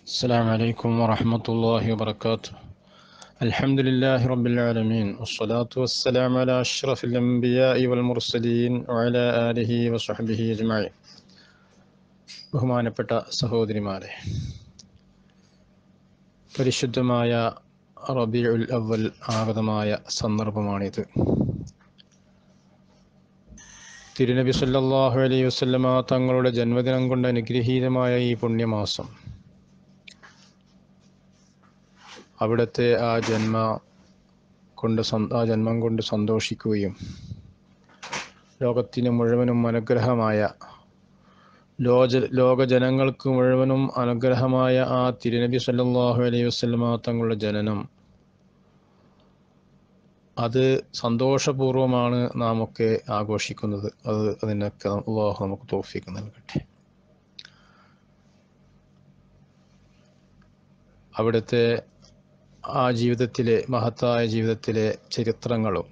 السلام عليكم ورحمة الله وبركاته. الحمد لله رب العالمين، والصلاة والسلام على أشرف الأنبياء والمرسلين وعلى آله وصحبه أجمعين. ബഹുമാനപ്പെട്ട സഹോദരിമാരെ, പരിശുദ്ധമായ റബീഉൽ അവ്വൽ ആഗതമായ സന്ദർഭമാണിത്. തിരുനബി സല്ലല്ലാഹു അലൈഹി വസല്ലമ തങ്ങളുടെ ജന്മദിനം കൊണ്ട് അനുഗ്രഹീതമായ ഈ പുണ്യമാസം, അവിടുത്തെ ആ ജന്മം കൊണ്ട് സന്തോഷിക്കുകയും ലോകത്തിന് മുഴുവനും അനുഗ്രഹമായ ലോകജനങ്ങൾക്ക് മുഴുവനും അനുഗ്രഹമായ ആ തിരുനബി സല്ലല്ലാഹു അലൈഹി വസല്ലമ തങ്ങളുടെ ജനനം, അത് സന്തോഷപൂർവമാണ് നാം ഒക്കെ ആഘോഷിക്കുന്നത്. അതിനൊക്കെ അല്ലാഹു നമുക്ക് തൗഫീഖ് നൽകട്ടെ. അവിടുത്തെ ആ ജീവിതത്തിലെ മഹത്തായ ജീവിതത്തിലെ ചരിത്രങ്ങളും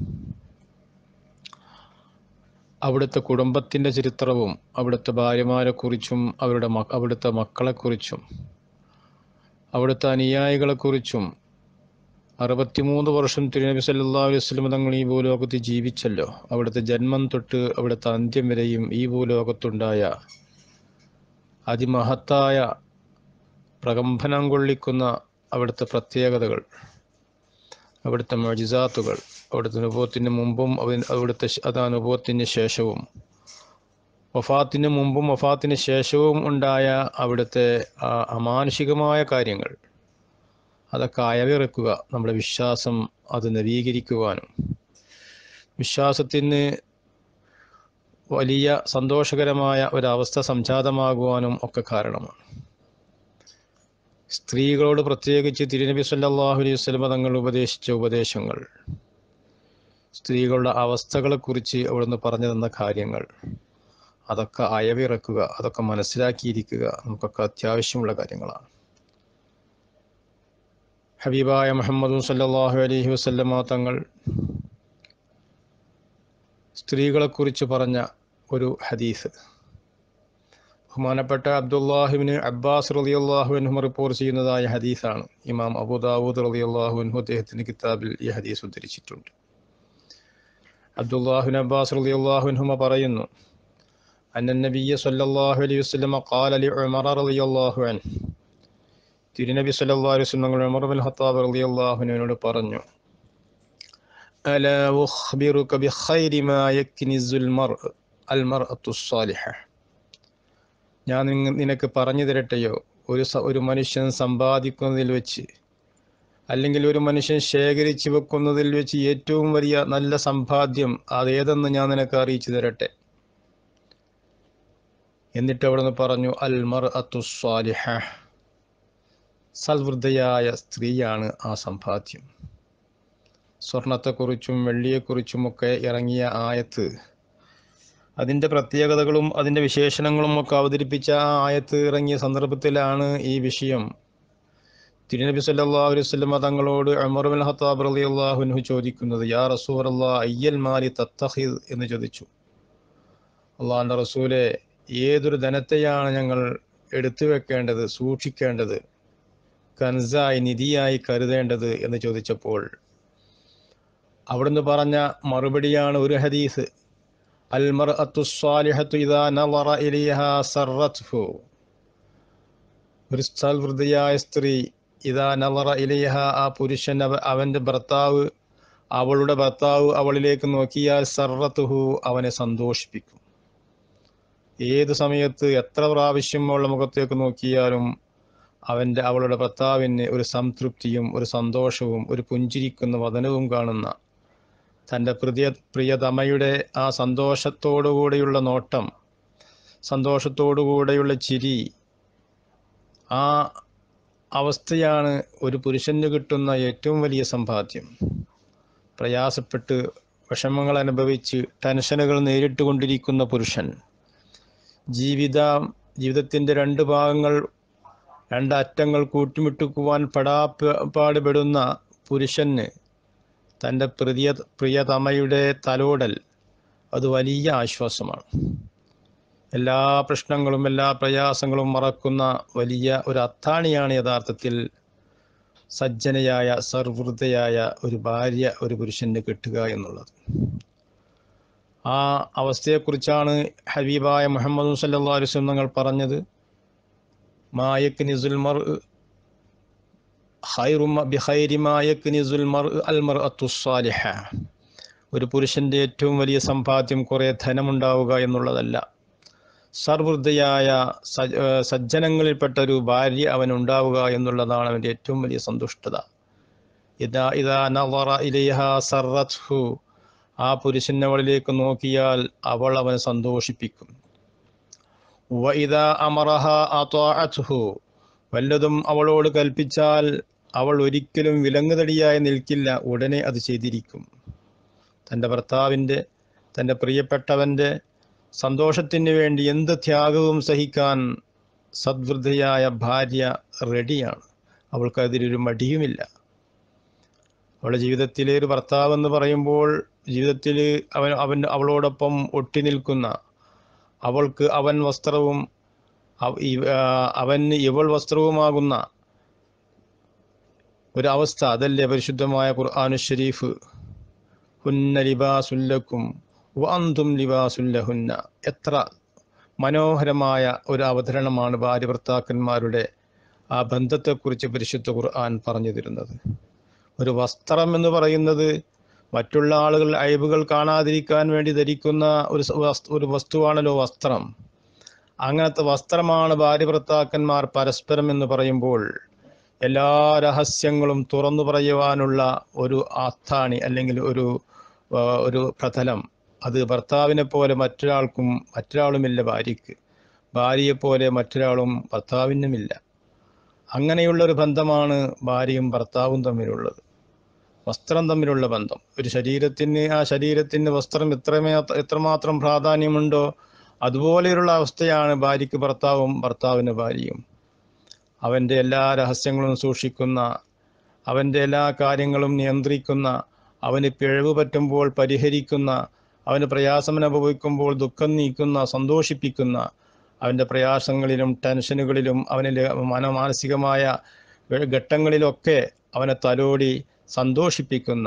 അവിടുത്തെ കുടുംബത്തിൻ്റെ ചരിത്രവും അവിടുത്തെ ഭാര്യമാരെക്കുറിച്ചും അവിടുത്തെ മക്കളെക്കുറിച്ചും അവിടുത്തെ അനുയായികളെക്കുറിച്ചും 63 വർഷം തിരുനബി സല്ലല്ലാഹു അലൈഹി വസല്ലം തങ്ങൾ ഈ ഭൂലോകത്ത് ജീവിച്ചല്ലോ. അവിടുത്തെ ജന്മം തൊട്ട് അവിടുത്തെ അന്ത്യം വരെയും ഈ ഭൂലോകത്തുണ്ടായ അതിമഹത്തായ പ്രകമ്പനം കൊള്ളിക്കുന്ന അവിടുത്തെ പ്രത്യേകതകൾ, അവിടുത്തെ മുഅ്ജിസാത്തുകൾ, അവിടുത്തെ അനുഭവത്തിന് മുമ്പും അവിടുത്തെ അനുഭവത്തിന് ശേഷവും, വഫാത്തിന് മുമ്പും വഫാത്തിന് ശേഷവും ഉണ്ടായ അവിടുത്തെ അമാനുഷികമായ കാര്യങ്ങൾ, അതൊക്കെ അയവിറക്കുക, നമ്മുടെ വിശ്വാസം അത് നവീകരിക്കുവാനും വിശ്വാസത്തിന് വലിയ സന്തോഷകരമായ ഒരവസ്ഥ സംജാതമാകുവാനും ഒക്കെ കാരണമാണ്. സ്ത്രീകളോട് പ്രത്യേകിച്ച് തിരുനബി സല്ലല്ലാഹു അലൈഹി വസല്ലം തങ്ങൾ ഉപദേശിച്ച ഉപദേശങ്ങൾ, സ്ത്രീകളുടെ അവസ്ഥകളെക്കുറിച്ച് അവിടുന്ന് പറഞ്ഞു തന്ന കാര്യങ്ങൾ, അതൊക്കെ അയവിറക്കുക, അതൊക്കെ മനസ്സിലാക്കിയിരിക്കുക നമുക്കൊക്കെ അത്യാവശ്യമുള്ള കാര്യങ്ങളാണ്. ഹബീബായ മുഹമ്മദ് സല്ലല്ലാഹു അലൈഹി വസല്ലമ തങ്ങൾ സ്ത്രീകളെക്കുറിച്ച് പറഞ്ഞ ഒരു ഹദീസ് ബഹുമാനപ്പെട്ട അബ്ദുല്ലാഹിബ്നു അബ്ബാസ് റളിയല്ലാഹു അൻഹു റിപ്പോർട്ട് ചെയ്യുന്നതായ ഹദീസാണ്. ഇമാം അബൂ ദാവൂദ് റളിയല്ലാഹു അൻഹു അദ്ദേഹത്തിന്റെ കിതാബിൽ ഈ ഹദീസ് ഉദ്ധരിച്ചിട്ടുണ്ട്. അബ്ദുല്ലാഹിബ്നു അബ്ബാസ് റളിയല്ലാഹു അൻഹു പറയുന്നു, അന്ന നബിയ്യ സല്ലല്ലാഹു അലൈഹി വസല്ലം ഖാല ലി ഉമർ റളിയല്ലാഹു അൻഹു, തിരുനബി സല്ലല്ലാഹു അലൈഹി വസല്ലം ഉമർ ഇബ്നുൽ ഖത്താബ് റളിയല്ലാഹു അൻഹുവിനോട് പറഞ്ഞു, അലാ ഉഖ്ബിറുക ബിഖൈരി മാ യക്നിസുൽ അൽമർഅത്തു സ്സാലിഹ, ഞാൻ നിനക്ക് പറഞ്ഞു തരട്ടെയോ, ഒരു മനുഷ്യൻ സമ്പാദിക്കുന്നതിൽ വെച്ച്, അല്ലെങ്കിൽ ഒരു മനുഷ്യൻ ശേഖരിച്ചു വെക്കുന്നതിൽ വെച്ച് ഏറ്റവും വലിയ നല്ല സമ്പാദ്യം അതേതെന്ന് ഞാൻ നിനക്ക് അറിയിച്ചു തരട്ടെ. എന്നിട്ട് അവിടുന്ന് പറഞ്ഞു, അൽ മർഅത്തു സ്സാലിഹ, സൽവൃദ്ധയായ സ്ത്രീയാണ് ആ സമ്പാദ്യം. സ്വർണത്തെക്കുറിച്ചും വെള്ളിയെക്കുറിച്ചുമൊക്കെ ഇറങ്ങിയ ആയത്ത്, അതിൻ്റെ പ്രത്യേകതകളും അതിൻ്റെ വിശേഷണങ്ങളും ഒക്കെ അവതരിപ്പിച്ച ആ ആയത്ത് ഇറങ്ങിയ സന്ദർഭത്തിലാണ് ഈ വിഷയം തിരുനബി സല്ലല്ലാഹു അലൈഹി വസല്ലം തങ്ങളോട് ഉമർ ഇബ്നുൽ ഖത്താബ് റളിയല്ലാഹു അൻഹു ചോദിക്കുന്നത്. യാ റസൂലല്ലാഹ്, അയ്യൽ മാലി തത്തഖിദ് എന്ന് ചോദിച്ചു. അള്ളാഹുവിൻ്റെ റസൂലെ, ഏതൊരു ധനത്തെയാണ് ഞങ്ങൾ എടുത്തു വെക്കേണ്ടത്, സൂക്ഷിക്കേണ്ടത്, കൻസായി നിധിയായി കരുതേണ്ടത് എന്ന് ചോദിച്ചപ്പോൾ അവിടുന്ന് പറഞ്ഞ മറുപടിയാണ് ഒരു ഹദീസ്, അൽ മർഅത്തു സ്സാലിഹത്തു ഇദാ നളറ ഇലൈഹാ സർറത്ഹു, ഒരു സൽവൃദ്ധയായ സ്ത്രീ, ഇദാ നളറ ഇലൈഹ, ആ പുരുഷൻ അവൻ്റെ ഭർത്താവ്, അവളുടെ ഭർത്താവ് അവളിലേക്ക് നോക്കിയാൽ സർറത്ഹു, അവനെ സന്തോഷിപ്പിക്കും. ഏത് സമയത്ത് എത്ര പ്രാവശ്യം അവളുടെ മുഖത്തേക്ക് നോക്കിയാലും അവളുടെ ഭർത്താവിന് ഒരു സംതൃപ്തിയും ഒരു സന്തോഷവും ഒരു പുഞ്ചിരിക്കുന്ന വദനവും കാണുന്ന, തൻ്റെ പ്രിയതമയുടെ ആ സന്തോഷത്തോടുകൂടെയുള്ള നോട്ടം, സന്തോഷത്തോടുകൂടെയുള്ള ചിരി, ആ അവസ്ഥയാണ് ഒരു പുരുഷന് കിട്ടുന്ന ഏറ്റവും വലിയ സമ്പാദ്യം. പ്രയാസപ്പെട്ട് വിഷമങ്ങൾ അനുഭവിച്ച് ടെൻഷനുകൾ നേരിട്ടുകൊണ്ടിരിക്കുന്ന പുരുഷൻ, ജീവിതത്തിൻ്റെ രണ്ട് അറ്റങ്ങൾ കൂട്ടിമുട്ടിക്കുവാൻ പാടുപെടുന്ന പുരുഷന് തൻ്റെ പ്രിയതമയുടെ തലോടൽ അത് വലിയ ആശ്വാസമാണ്. എല്ലാ പ്രശ്നങ്ങളും എല്ലാ പ്രയാസങ്ങളും മറക്കുന്ന വലിയ ഒരു അത്താണിയാണ് യഥാർത്ഥത്തിൽ സജ്ജനയായ സർവൃതയായ ഒരു ഭാര്യ ഒരു പുരുഷന് കിട്ടുക എന്നുള്ളത്. ആ അവസ്ഥയെക്കുറിച്ചാണ് ഹബീബായ മുഹമ്മദ് സല്ലല്ലാഹു അലൈഹി വസല്ലം തങ്ങൾ പറഞ്ഞത്, മായക്നിസുൽ മർഅ് ഖൈറു ബിഖൈരി മായക്നിസുൽ മർഅ് അൽ മർഅത്തു സ്സാലിഹ. ഒരു പുരുഷന്റെ ഏറ്റവും വലിയ സമ്പാദ്യം കുറേ ധനമുണ്ടാവുക എന്നുള്ളതല്ല, സർവൃദ്ധയായ സജ്ജനങ്ങളിൽപ്പെട്ട ഒരു ഭാര്യ അവനുണ്ടാവുക എന്നുള്ളതാണ് അവൻ്റെ ഏറ്റവും വലിയ സന്തുഷ്ടത. ഇദാ നളറ ഇലൈഹാ സർറത്ഹു. ആ പുരുഷൻ അവളിലേക്ക് നോക്കിയാൽ അവൾ അവനെ സന്തോഷിപ്പിക്കും. വഇദാ അമറഹാ അതാഅത്ഹു. വല്ലതും അവളോട് കൽപ്പിച്ചാൽ അവൾ ഒരിക്കലും വിലങ്ങുതടിയായി നിൽക്കില്ല, ഉടനെ അത് ചെയ്തിരിക്കും. തൻ്റെ ഭർത്താവിൻ്റെ, തൻ്റെ പ്രിയപ്പെട്ടവൻ്റെ സന്തോഷത്തിന് വേണ്ടി എന്ത് ത്യാഗവും സഹിക്കാൻ സദ്വൃദ്ധയായ ഭാര്യ റെഡിയാണ്. അവൾക്കതിലൊരു മടിയുമില്ല. അവളുടെ ജീവിതത്തിലെ ഒരു ഭർത്താവ് എന്ന് പറയുമ്പോൾ ജീവിതത്തിൽ അവളോടൊപ്പം ഒട്ടി നിൽക്കുന്ന, അവൾക്ക് അവൻ വസ്ത്രവും അവന് ഇവൾ വസ്ത്രവുമാകുന്ന ഒരവസ്ഥ, അതല്ലേ പരിശുദ്ധമായ ഖുർആനു ശരീഫ്. ഹുന്ന ലിബാസുല്ലക്കും വഅന്തും ലിബാസുല്ലഹുന്ന. എത്ര മനോഹരമായ ഒരു അവതരണമാണ് ഭാര്യ ഭർത്താക്കന്മാരുടെ ആ ബന്ധത്തെക്കുറിച്ച് പരിശുദ്ധ ഖുർആൻ പറഞ്ഞു തരുന്നത്. ഒരു വസ്ത്രം എന്ന് പറയുന്നത് മറ്റുള്ള ആളുകൾ അയബുകൾ കാണാതിരിക്കാൻ വേണ്ടി ധരിക്കുന്ന ഒരു വസ്തുവാണല്ലോ വസ്ത്രം. അങ്ങനത്തെ വസ്ത്രമാണ് ഭാര്യ ഭർത്താക്കന്മാർ പരസ്പരം എന്ന് പറയുമ്പോൾ എല്ലാ രഹസ്യങ്ങളും തുറന്നു പറയുവാനുള്ള ഒരു ആസ്ഥാനി അല്ലെങ്കിൽ ഒരു പ്രതലം, അത് ഭർത്താവിനെ പോലെ മറ്റൊരാളുമില്ല ഭാര്യയ്ക്ക്, ഭാര്യയെപ്പോലെ മറ്റൊരാളും ഭർത്താവിനുമില്ല. അങ്ങനെയുള്ള ഒരു ബന്ധമാണ് ഭാര്യയും ഭർത്താവും തമ്മിലുള്ളത്, വസ്ത്രം തമ്മിലുള്ള ബന്ധം. ഒരു ആ ശരീരത്തിന് വസ്ത്രം എത്രമാത്രം പ്രാധാന്യമുണ്ടോ അതുപോലെയുള്ള അവസ്ഥയാണ് ഭാര്യയ്ക്ക് ഭർത്താവും ഭർത്താവിന് ഭാര്യയും. അവൻ്റെ എല്ലാ രഹസ്യങ്ങളും സൂക്ഷിക്കുന്ന, അവൻ്റെ എല്ലാ കാര്യങ്ങളും നിയന്ത്രിക്കുന്ന, അവന് പിഴവ് പറ്റുമ്പോൾ പരിഹരിക്കുന്ന, അവന് പ്രയാസം അനുഭവിക്കുമ്പോൾ ദുഃഖം നീക്കുന്ന, സന്തോഷിപ്പിക്കുന്ന, അവൻ്റെ പ്രയാസങ്ങളിലും ടെൻഷനുകളിലും അവനിലെ മാനസികമായ ഘട്ടങ്ങളിലൊക്കെ അവനെ തലോടി സന്തോഷിപ്പിക്കുന്ന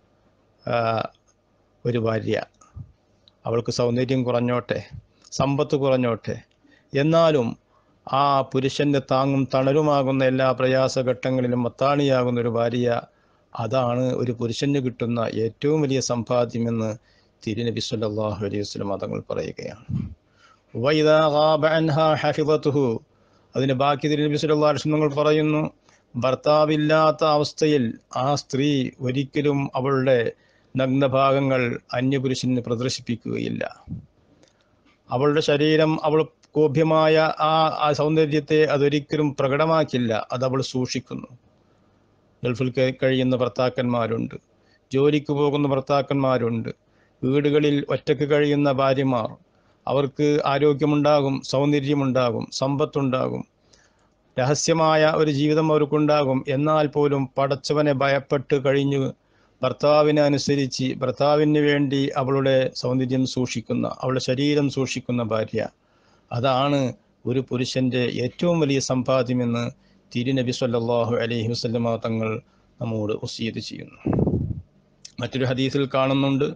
ഒരു ഭാര്യ. അവൾക്ക് സൗന്ദര്യം കുറഞ്ഞോട്ടെ, സമ്പത്ത് കുറഞ്ഞോട്ടെ, എന്നാലും ആ പുരുഷൻ്റെ താങ്ങും തണലുമാകുന്ന എല്ലാ പ്രയാസഘട്ടങ്ങളിലും മത്താണിയാകുന്ന ഒരു ഭാര്യ, അതാണ് ഒരു പുരുഷന് കിട്ടുന്ന ഏറ്റവും വലിയ സമ്പാദ്യമെന്ന് തിരുനബി സല്ലല്ലാഹു അലൈഹി വസല്ലം തങ്ങൾ പറയുകയാണ്. വഇദാ ഗാബ അൻഹാ ഹഫിളതുഹു. അതിന് ബാക്കി തിരുനബി സല്ലല്ലാഹു അലൈഹി വസല്ലം തങ്ങൾ പറയുന്നു, ഭർത്താവില്ലാത്ത അവസ്ഥയിൽ ആ സ്ത്രീ ഒരിക്കലും അവളുടെ നഗ്നഭാഗങ്ങൾ അന്യപുരുഷന് പ്രദർശിപ്പിക്കുകയില്ല. അവളുടെ ശരീരം, അവൾ ഗോപ്യമായ ആ സൗന്ദര്യത്തെ അതൊരിക്കലും പ്രകടമാക്കില്ല, അതവൾ സൂക്ഷിക്കുന്നു. ഗൾഫിൽ കഴിയുന്ന ഭർത്താക്കന്മാരുണ്ട്, ജോലിക്ക് പോകുന്ന ഭർത്താക്കന്മാരുണ്ട്, വീടുകളിൽ ഒറ്റക്ക് കഴിയുന്ന ഭാര്യമാർ. അവർക്ക് ആരോഗ്യമുണ്ടാകും, സൗന്ദര്യമുണ്ടാകും, സമ്പത്തുണ്ടാകും, രഹസ്യമായ ഒരു ജീവിതം അവർക്കുണ്ടാകും. എന്നാൽ പോലും പടച്ചവനെ ഭയപ്പെട്ട് കഴിഞ്ഞു ഭർത്താവിനെ അനുസരിച്ച് ഭർത്താവിന് വേണ്ടി അവളുടെ സൗന്ദര്യം സൂക്ഷിക്കുന്ന, അവളുടെ ശരീരം സൂക്ഷിക്കുന്ന ഭാര്യ, അതാണ് ഒരു പുരുഷൻ്റെ ഏറ്റവും വലിയ സമ്പാദ്യമെന്ന് തിരുനബി സല്ലല്ലാഹു അലൈഹി വസല്ലം തങ്ങൾ നമ്മോട് വസിയത്ത് ചെയ്യുന്നു. മറ്റൊരു ഹദീസിൽ കാണുന്നുണ്ട്,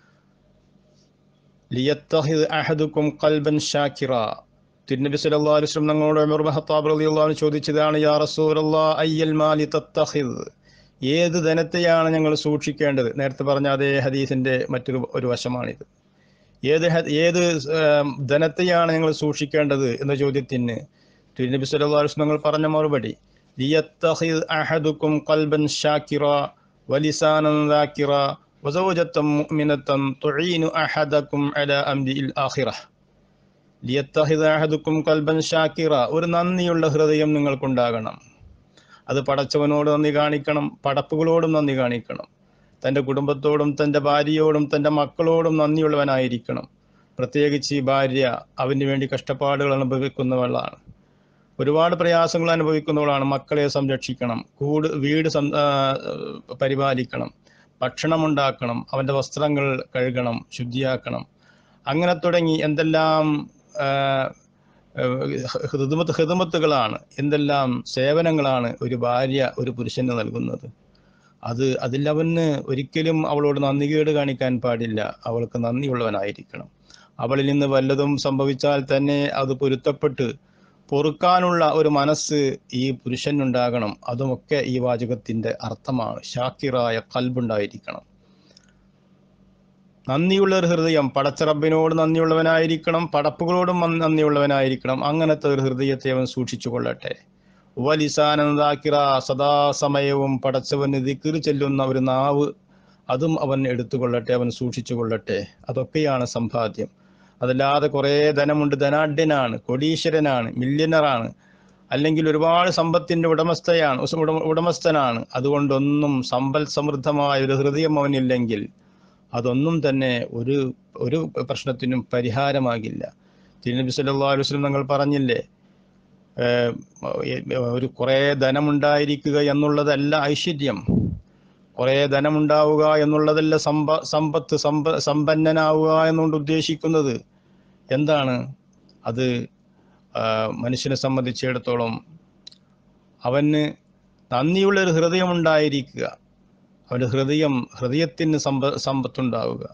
ലിയത്തഖിദ് അഹദുക്കും ഖൽബൻ ഷാകിറ. തിരുനബി സല്ലല്ലാഹു അലൈഹി വസല്ലം തങ്ങളോട് ഉമർ ഇബ്നു ഖത്താബ് റളിയല്ലാഹു അൻഹു ചോദിച്ചതാണ്, യാ റസൂലല്ലാഹ് അയ്യൽ മാലി തത്തഖിദ്. ഏത് ധനത്തെയാണ് ഞങ്ങൾ സൂക്ഷിക്കേണ്ടത്? നേരത്തെ പറഞ്ഞ അതേ ഹദീസിൻ്റെ മറ്റൊരു വശമാണിത്. ഏത് ധനത്തെയാണ് ഞങ്ങൾ സൂക്ഷിക്കേണ്ടത് എന്ന ചോദ്യത്തിന് തിരുനബി സല്ലല്ലാഹു അലൈഹി വസല്ലം തങ്ങൾ പറഞ്ഞ മറുപടി, ലിയത്തഖിദ് അഹദുക്കും ഖൽബൻ ഷാകിറ വലിസാനൻ ദാകിറ വസൗജത്തൻ മുഅ്മിനത്തൻ തുഈനു അഹദക്കും അലാ അംരിൽ ആഖിറഹ. ലിയത്തഖിദ് അഹദുക്കും ഖൽബൻ ഷാകിറ. ഒരു നന്ദിയുള്ള ഹൃദയം നിങ്ങൾക്കുണ്ടാകണം. അത് പടച്ചവനോട് നന്ദി കാണിക്കണം, പടപ്പുകളോടും നന്ദി കാണിക്കണം, തൻ്റെ കുടുംബത്തോടും തൻ്റെ ഭാര്യയോടും തൻ്റെ മക്കളോടും നന്ദിയുള്ളവനായിരിക്കണം. പ്രത്യേകിച്ച് ഈ ഭാര്യ അവന് വേണ്ടി കഷ്ടപ്പാടുകൾ അനുഭവിക്കുന്നവളാണ്, ഒരുപാട് പ്രയാസങ്ങൾ അനുഭവിക്കുന്നവളാണ്. മക്കളെ സംരക്ഷിക്കണം, വീട് പരിപാലിക്കണം, ഭക്ഷണമുണ്ടാക്കണം, അവൻ്റെ വസ്ത്രങ്ങൾ കഴുകണം, ശുദ്ധിയാക്കണം, അങ്ങനെ തുടങ്ങി എന്തെല്ലാം ഹിദമത്തുകളാണ്, എന്തെല്ലാം സേവനങ്ങളാണ് ഒരു ഭാര്യ ഒരു പുരുഷന് നൽകുന്നത്. അതിൽ അവന് ഒരിക്കലും അവളോട് നന്ദികേട് കാണിക്കാൻ പാടില്ല. അവൾക്ക് നന്ദിയുള്ളവനായിരിക്കണം. അവളിൽ നിന്ന് വല്ലതും സംഭവിച്ചാൽ തന്നെ അത് പൊരുത്തപ്പെട്ട് പൊറുക്കാനുള്ള ഒരു മനസ്സ് ഈ പുരുഷനുണ്ടാകണം. അതുമൊക്കെ ഈ വാചകത്തിന്റെ അർത്ഥമാണ്. ഷാക്കിറായ ഖൽബുണ്ടായിരിക്കണം, നന്ദിയുള്ള ഒരു ഹൃദയം. പടച്ച റബ്ബിനോട് നന്ദിയുള്ളവനായിരിക്കണം, പടപ്പുകളോടും നന്ദിയുള്ളവനായിരിക്കണം. അങ്ങനത്തെ ഒരു ഹൃദയത്തെ അവൻ സൂക്ഷിച്ചു കൊള്ളട്ടെ. വലിസാനൻ ദാക്കിറ, സദാസമയവും പടച്ചവന് ദിക്ർ ചെല്ലുന്ന ഒരു നാവ്, അതും അവൻ എടുത്തുകൊള്ളട്ടെ, അവൻ സൂക്ഷിച്ചു കൊള്ളട്ടെ. അതൊക്കെയാണ് സമ്പാദ്യം. അതല്ലാതെ കുറേ ധനമുണ്ട്, ധനാഢ്യനാണ്, കോടീശ്വരനാണ്, മില്യനറാണ്, അല്ലെങ്കിൽ ഒരുപാട് സമ്പത്തിന്റെ ഉടമസ്ഥനാണ്, അതുകൊണ്ടൊന്നും സമ്പൽ സമൃദ്ധമായ ഒരു ഹൃദയം അവനില്ലെങ്കിൽ അതൊന്നും തന്നെ ഒരു പ്രശ്നത്തിനും പരിഹാരമാകില്ല. തിരുനബി സല്ലല്ലാഹു അലൈഹി വസല്ലം തങ്ങൾ പറഞ്ഞില്ലേ, ഒരു കുറേ ധനമുണ്ടായിരിക്കുക എന്നുള്ളതല്ല ഐശ്വര്യം, കുറേ ധനമുണ്ടാവുക എന്നുള്ളതല്ല സമ്പന്നനാവുക എന്നുകൊണ്ട് ഉദ്ദേശിക്കുന്നത്. എന്താണ് അത്? മനുഷ്യനെ സംബന്ധിച്ചിടത്തോളം അവന് നന്ദിയുള്ളൊരു ഹൃദയമുണ്ടായിരിക്കുക, അവൻ്റെ ഹൃദയത്തിന് സമ്പത്തുണ്ടാവുക.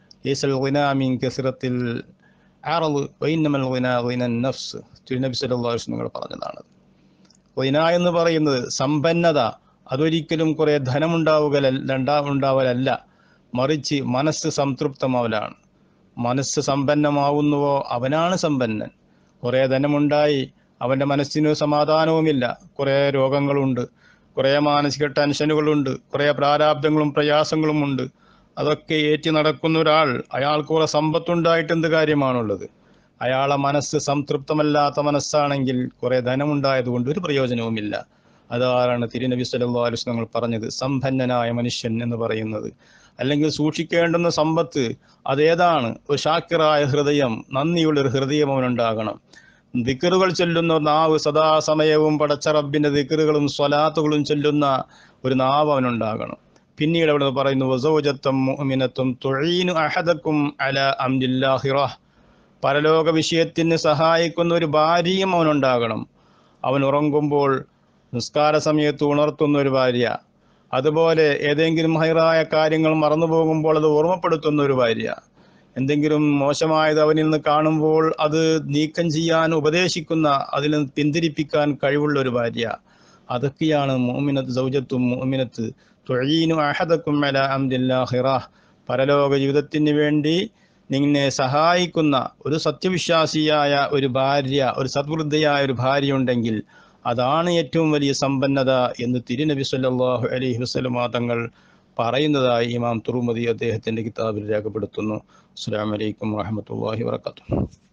തിരുനബി സല്ലല്ലാഹു അലൈഹി വസല്ലം പറഞ്ഞതാണ്. ഖിന എന്ന് പറയുന്നത് സമ്പന്നത, അതൊരിക്കലും കുറെ ധനമുണ്ടാവലല്ല, മറിച്ച് മനസ്സ് സംതൃപ്തമാവലാണ്. മനസ്സ് സമ്പന്നമാവുന്നുവോ അവനാണ് സമ്പന്നൻ. കുറെ ധനമുണ്ടായി അവൻ്റെ മനസ്സിന് സമാധാനവുമില്ല, കുറെ രോഗങ്ങളുണ്ട്, കുറെ മാനസിക ടെൻഷനുകളുണ്ട്, കുറെ പ്രാരാബ്ദങ്ങളും പ്രയാസങ്ങളും ഉണ്ട്. അതൊക്കെ ഏറ്റി നടക്കുന്ന ഒരാൾ, അയാൾക്ക് കുറെ സമ്പത്തുണ്ടായിട്ട് എന്ത് കാര്യമാണുള്ളത്? അയാളെ മനസ്സ് സംതൃപ്തമല്ലാത്ത മനസ്സാണെങ്കിൽ കുറെ ധനമുണ്ടായതുകൊണ്ട് ഒരു പ്രയോജനവുമില്ല. അതാണ് തിരുനബി സല്ലല്ലാഹു അലൈഹി വസല്ലം പറഞ്ഞത് സമ്പന്നനായ മനുഷ്യൻ എന്ന് പറയുന്നത്. അല്ലെങ്കിൽ സൂക്ഷിക്കേണ്ടുന്ന സമ്പത്ത് അതേതാണ്? ഒരു ഷാക്കിറായ ഹൃദയം, നന്ദിയുള്ളൊരു ഹൃദയം അവനുണ്ടാകണം. ദിക്റുകൾ ചൊല്ലുന്ന നാവ്, സദാസമയവും പടച്ച റബ്ബിന്റെ ദിക്റുകളും സ്വലാത്തുകളും ചൊല്ലുന്ന ഒരു നാവ് അവനുണ്ടാകണം. പിന്നീട് അവിടെ പറയുന്നു വസൗജത്തും മുഅ്മിനത്തും തുഈനു അഹദക്കും അലാ അംരില്ലാഹിറ, പരലോക വിഷയത്തിന് സഹായിക്കുന്ന ഒരു ഭാര്യയും അവനുണ്ടാകണം. അവൻ ഉറങ്ങുമ്പോൾ നിസ്കാര സമയത്ത് ഉണർത്തുന്ന ഒരു ഭാര്യ, അതുപോലെ ഏതെങ്കിലും ഹൈറായ കാര്യങ്ങൾ മറന്നു പോകുമ്പോൾ അത് ഓർമ്മപ്പെടുത്തുന്ന ഒരു ഭാര്യ, എന്തെങ്കിലും മോശമായത് അവനിൽ നിന്ന് കാണുമ്പോൾ അത് നീക്കം ചെയ്യാൻ ഉപദേശിക്കുന്ന, അതിൽ നിന്ന് പിന്തിരിപ്പിക്കാൻ കഴിവുള്ള ഒരു ഭാര്യ. അതൊക്കെയാണ് മുഅ്മിനത്ത്, സൗജത്തും മുഅ്മിനത്ത് തുഈനു അഹദക്കും അലാ അംരില്ലാഹിറ, പരലോക ജീവിതത്തിന് വേണ്ടി നിന്നെ സഹായിക്കുന്ന ഒരു സത്യവിശ്വാസിയായ ഒരു ഭാര്യ, ഒരു സദ്വൃദ്ധയായ ഒരു ഭാര്യ ഉണ്ടെങ്കിൽ അതാണ് ഏറ്റവും വലിയ സമ്പന്നത എന്ന് തിരുനബി സല്ലല്ലാഹു അലൈഹി വസല്ലം തങ്ങൾ പറയുന്നതായി ഇമാം തുർമുദി അദ്ദേഹത്തിന്റെ കിതാബിൽ രേഖപ്പെടുത്തുന്നു. അസ്സലാമു അലൈക്കും വറഹ്മത്തുള്ളാഹി വബറകാതുഹു.